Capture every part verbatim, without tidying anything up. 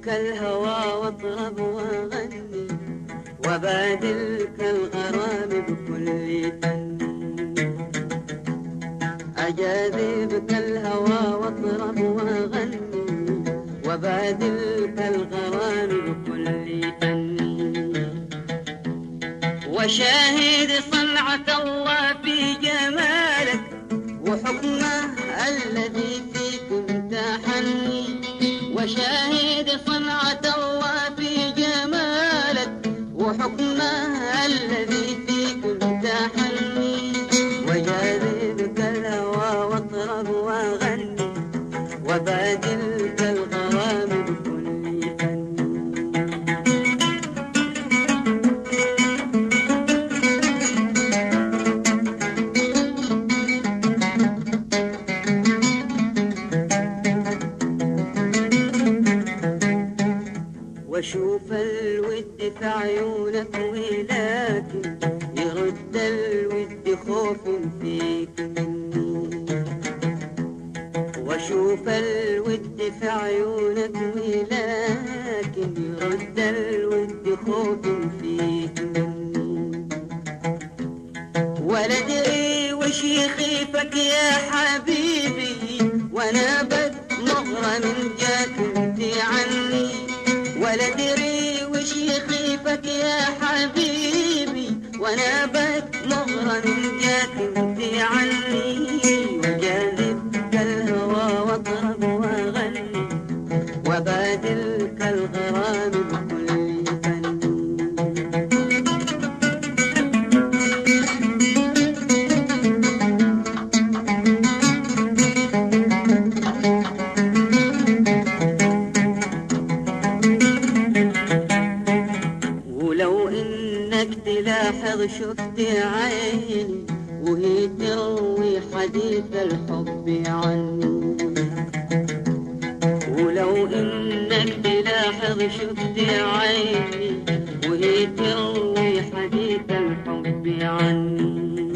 الهوى واطرب واغني وبادلك الغرام بكل فن. أجاذبك الهوى واطرب واغني وبادلك الغرام بكل فن. وشاهد صنعة الله في جمالك وحكمه الذي فيك امتحني. وشاهد صنعة الله في جمالك وحكمه الذي فيك امتحني. وجاذبك الهوى واطرب واغني وبادلك الغرام بكل فن. وشوف الود في عيونك ولكن يرد الود خوف فيك مني. وشوف الود في عيونك ولكن يرد الود خوف فيك مني. ولا ادري وش يخيفك يا حبيبي وانا بد مغرم جاك انت عني. ولا ادري وش يخيفك يا حبيبي وانا بك مغرم جاك انت عني. وجاذبك الهوى واطرب واغني وبادلك الغرام بكل فن. ولو انك تلاحظ شفت عيني وهي تروي حديث الحب عني. ولو انك تلاحظ شفت عيني وهي تروي حديث الحب عني.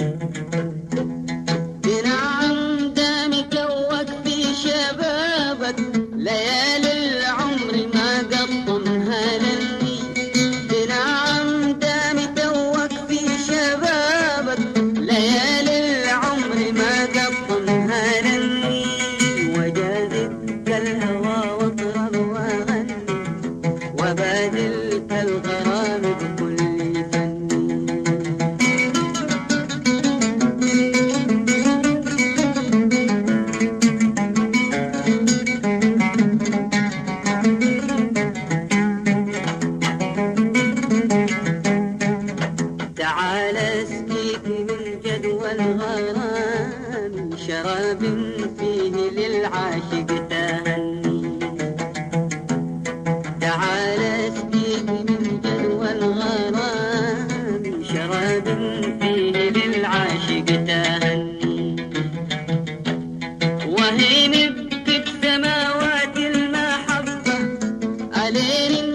بنعم دامك وقفي شبابك ليالي العمر ما قطمها لني. بنعم دامك وقفي شبابك ليالي العمر ما قطمها لني. وجاذبك الهوى واطرب واغني وبادلك الغرام بكل فن. تعال اسقيك من جدوى الغرام شراب فيه للعاشق تهني. تعال اسقيك من جدوى الغرام شراب فيه للعاشق تهني. وهي نبت سماوات المحبة علينا